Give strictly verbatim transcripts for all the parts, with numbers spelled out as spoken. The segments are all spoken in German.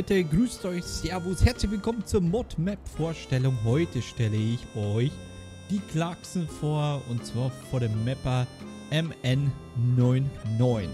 Leute, grüßt euch, servus, herzlich willkommen zur Mod-Map-Vorstellung. Heute stelle ich euch die Clarkson vor, und zwar vor dem Mapper M N neunundneunzig.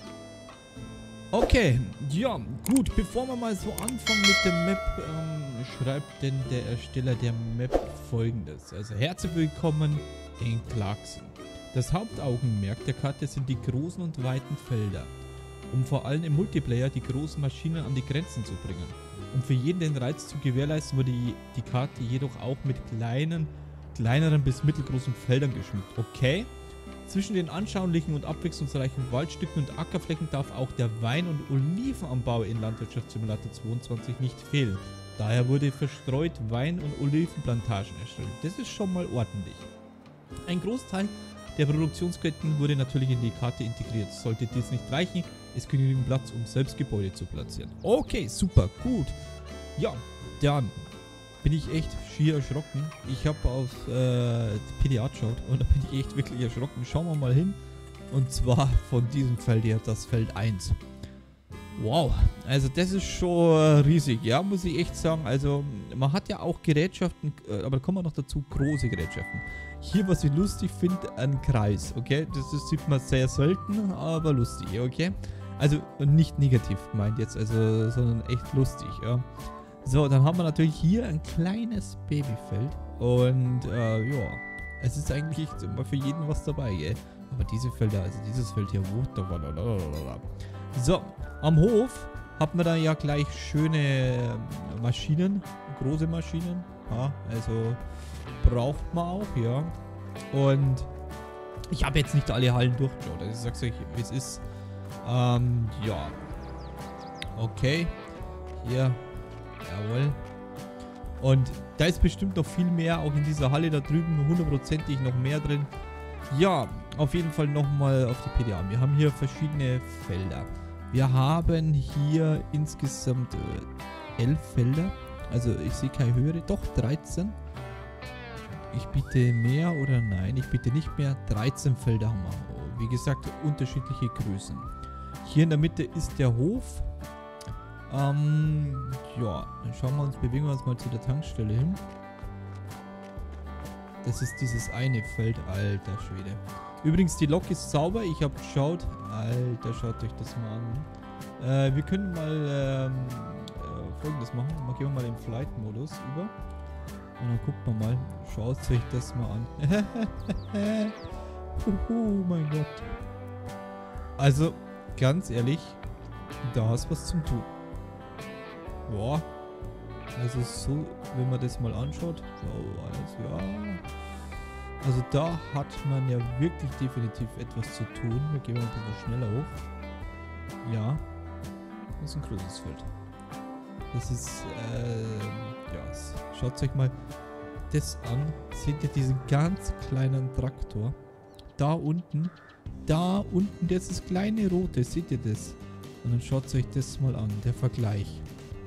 Okay, ja, gut, bevor wir mal so anfangen mit der Map, ähm, schreibt denn der Ersteller der Map folgendes. Also, herzlich willkommen in Clarkson. Das Hauptaugenmerk der Karte sind die großen und weiten Felder, um vor allem im Multiplayer die großen Maschinen an die Grenzen zu bringen. Um für jeden den Reiz zu gewährleisten, wurde die, die Karte jedoch auch mit kleinen, kleineren bis mittelgroßen Feldern geschmückt. Okay. Zwischen den anschaulichen und abwechslungsreichen Waldstücken und Ackerflächen darf auch der Wein- und Olivenanbau in Landwirtschaftssimulator zweiundzwanzig nicht fehlen. Daher wurde verstreut Wein- und Olivenplantagen erstellt. Das ist schon mal ordentlich. Ein Großteil der Produktionsketten wurde natürlich in die Karte integriert. Sollte dies nicht reichen, ist genügend Platz, um selbst Gebäude zu platzieren. Okay, super, gut. Ja, dann bin ich echt schier erschrocken. Ich habe auf äh, P D A geschaut und da bin ich echt wirklich erschrocken. Schauen wir mal hin. Und zwar von diesem Feld her, das Feld eins. Wow, also das ist schon riesig, ja, muss ich echt sagen. Also man hat ja auch Gerätschaften, aber da kommen wir noch dazu, große Gerätschaften. Hier, was ich lustig finde, ein Kreis, okay? Das, das sieht man sehr selten, aber lustig, okay? Also nicht negativ gemeint jetzt, also, sondern echt lustig, ja. So, dann haben wir natürlich hier ein kleines Babyfeld und äh, ja, es ist eigentlich immer für jeden was dabei, gell? Aber diese Felder, also dieses Feld hier, wo? So, am Hof hat man da ja gleich schöne Maschinen, große Maschinen, ja, also braucht man auch, ja. Und ich habe jetzt nicht alle Hallen durchgeschaut, also ich sag's euch, wie es ist. Ähm, ja. Okay, hier. Jawohl. Und da ist bestimmt noch viel mehr, auch in dieser Halle da drüben, hundertprozentig noch mehr drin. Ja, auf jeden Fall nochmal auf die P D A. Wir haben hier verschiedene Felder. Wir haben hier insgesamt äh, elf Felder. Also ich sehe keine höhere, doch dreizehn. Ich biete mehr oder nein, ich biete nicht mehr. dreizehn Felder haben wir. Wie gesagt, unterschiedliche Größen. Hier in der Mitte ist der Hof. Ähm, ja, dann schauen wir uns, bewegen wir uns mal zu der Tankstelle hin. Das ist dieses eine Feld, alter Schwede. Übrigens, die Lok ist sauber, ich habe geschaut. Alter, schaut euch das mal an. Äh, wir können mal ähm, äh, Folgendes machen. Mal gehen wir mal in Flight-Modus über. Und dann guckt man mal, schaut euch das mal an. Huhu, mein Gott. Also, ganz ehrlich, da ist was zum Tun. Boah, also so, wenn man das mal anschaut, so, also, ja, also da hat man ja wirklich definitiv etwas zu tun. Wir gehen mal ein bisschen schneller hoch. Ja, das ist ein großes Feld. Das ist, äh, ja, schaut euch mal das an. Seht ihr diesen ganz kleinen Traktor? Da unten, da unten, das ist kleine rote, seht ihr das? Und dann schaut euch das mal an, der Vergleich.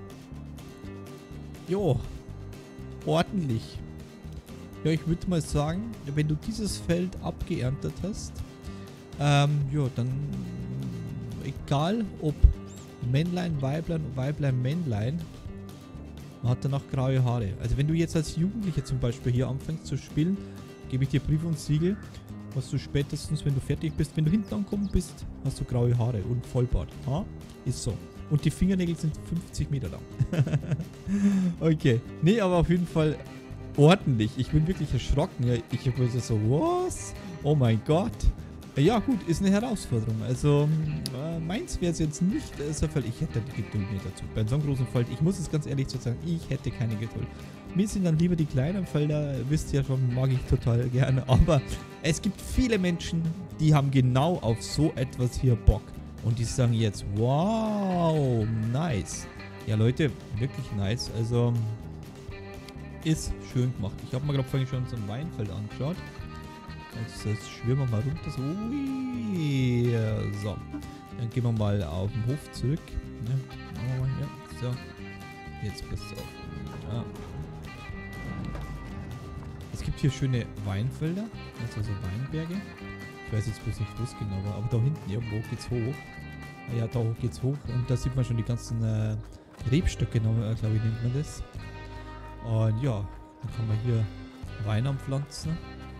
Jo, ordentlich. Ja, ich würde mal sagen, wenn du dieses Feld abgeerntet hast, ähm, ja, dann egal ob Männlein, Weiblein, Weiblein, Männlein, man hat danach graue Haare. Also wenn du jetzt als Jugendlicher zum Beispiel hier anfängst zu spielen, gebe ich dir Brief und Siegel, was du spätestens, wenn du fertig bist, wenn du hinten angekommen bist, hast du graue Haare und Vollbart. Ha? Ist so. Und die Fingernägel sind fünfzig Meter lang. Okay. Nee, aber auf jeden Fall ordentlich. Ich bin wirklich erschrocken. Ja, ich habe so, was? Oh mein Gott. Ja gut, ist eine Herausforderung. Also, äh, meins wäre es jetzt nicht äh, so viel. Ich hätte die Geduld nicht dazu. Bei so einem großen Feld, ich muss es ganz ehrlich so sagen, ich hätte keine Geduld. Mir sind dann lieber die kleinen Felder, wisst ihr ja schon, mag ich total gerne. Aber es gibt viele Menschen, die haben genau auf so etwas hier Bock. Und die sagen jetzt, wow, nice. Ja, Leute, wirklich nice. Also, ist schön gemacht. Ich habe mir gerade vorhin schon so ein Weinfeld angeschaut. Also, jetzt schwimmen wir mal runter. So, ui, so. Dann gehen wir mal auf den Hof zurück. Ja, ja, so. Jetzt passt es auf. Ja. Es gibt hier schöne Weinfelder, also so Weinberge. Ich weiß jetzt bloß nicht, wo es genau war, aber da hinten irgendwo geht's hoch. Ja, da geht's hoch und da sieht man schon die ganzen äh, Rebstöcke, glaube ich, nennt man das. Und ja, dann kann man hier Wein anpflanzen.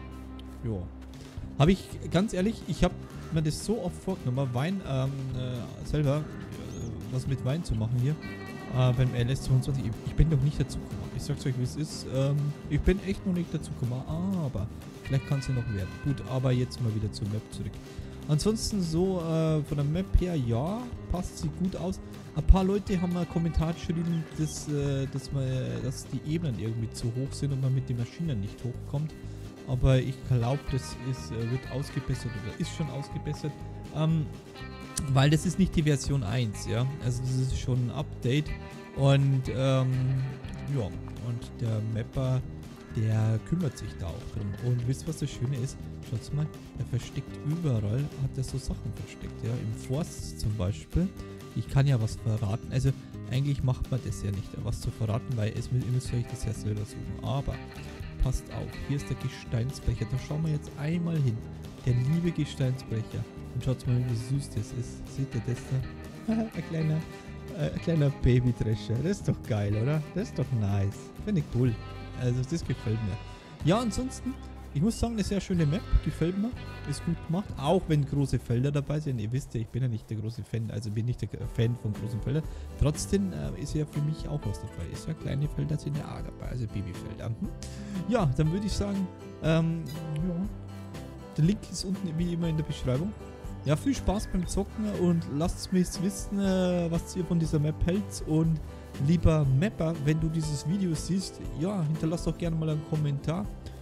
Ja. Habe ich, ganz ehrlich, ich habe mir das so oft vorgenommen, Wein ähm, äh, selber, äh, was mit Wein zu machen hier. Äh, beim L S zweiundzwanzig. Ich, ich bin noch nicht dazu gekommen. Ich sag's euch, wie es ist. Ähm, ich bin echt noch nicht dazu gekommen, aber vielleicht kann es ja noch werden. Gut, aber jetzt mal wieder zur Map zurück. Ansonsten so äh, von der Map her, ja, passt sie gut aus. Ein paar Leute haben einen Kommentar geschrieben, dass, äh, dass, man, dass die Ebenen irgendwie zu hoch sind und man mit den Maschinen nicht hochkommt. Aber ich glaube, das ist, äh, wird ausgebessert oder ist schon ausgebessert. Ähm, weil das ist nicht die Version eins, ja. Also das ist schon ein Update. Und ähm, ja, und der Mapper, der kümmert sich da auch drum. Und wisst ihr, was das Schöne ist? Schaut mal, er versteckt überall, hat er so Sachen versteckt, ja. Im Forst zum Beispiel. Ich kann ja was verraten. Also eigentlich macht man das ja nicht, was zu verraten, weil es, ihr müsst euch das ja selber suchen. Aber passt auf, hier ist der Gesteinsbrecher. Da schauen wir jetzt einmal hin. Der liebe Gesteinsbrecher. Und schaut mal, wie süß das ist. Seht ihr das da? ein kleiner, äh, ein kleiner Baby-Drescher. Das ist doch geil, oder? Das ist doch nice. Finde ich cool. Also das gefällt mir. Ja, ansonsten, ich muss sagen, eine sehr schöne Map. Gefällt mir. Ist gut gemacht. Auch wenn große Felder dabei sind. Ihr wisst ja, ich bin ja nicht der große Fan. Also bin nicht der Fan von großen Feldern. Trotzdem äh, ist ja für mich auch was dabei. Ist ja kleine Felder sind ja auch dabei. Also Babyfelder. Hm. Ja, dann würde ich sagen, ähm, ja. Der Link ist unten wie immer in der Beschreibung. Ja, viel Spaß beim Zocken und lasst mich wissen, äh, was ihr von dieser Map hält. Und lieber Mapper, wenn du dieses Video siehst, ja, hinterlass doch gerne mal einen Kommentar.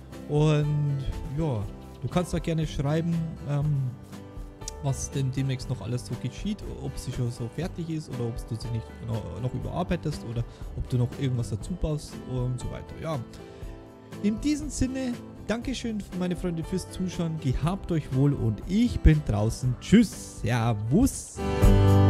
Und ja, du kannst da gerne schreiben, ähm, was denn demnächst noch alles so geschieht, ob sie schon so fertig ist oder ob du sie nicht noch, noch überarbeitest oder ob du noch irgendwas dazu baust und so weiter. Ja, in diesem Sinne, Dankeschön, meine Freunde, fürs Zuschauen. Gehabt euch wohl und ich bin draußen. Tschüss, Servus.